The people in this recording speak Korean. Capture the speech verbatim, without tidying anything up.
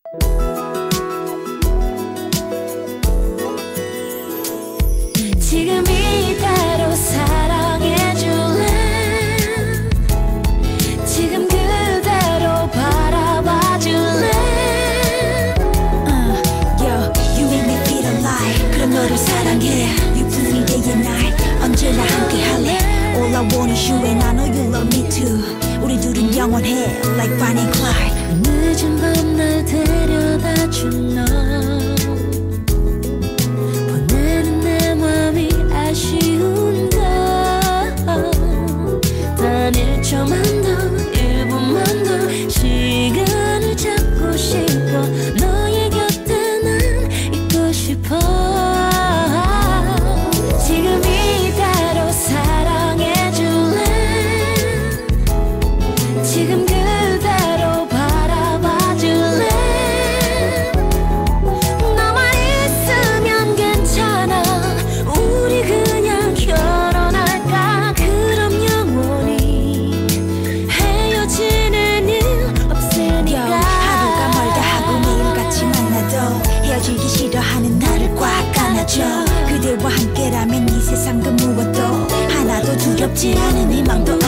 지금 이대로 사랑해줄래? 지금 그대로 바라봐줄래? uh, Yo, you make me feel alive. 그럼 너를 사랑해. 유풍이 day and night. 언제나 함께 할래. All I want is you and I know you love me too. 우리 둘은 영원해 like Bonnie and Clyde. 늦은 밤 날 데려다준 너 보내는 내 맘이 아쉬운가. 단 일 초만 더 일 분만 더 시간을 잡고 싶어. 너의 곁에 난 있고 싶어. 지금 이대로 사랑해줄래? 지금 그대로 바라봐줄래? 너만 있으면 괜찮아. 우리 그냥 결혼할까? 그럼 영원히 헤어지는 일 없으니까. Yo, 하루가 멀다 하고 매일같이 만나도 헤어지기 싫어하는 나를 꽉 안아줘. 그대와 함께라면 이 세상 그 무엇도 하나도 두렵지 않은 희망도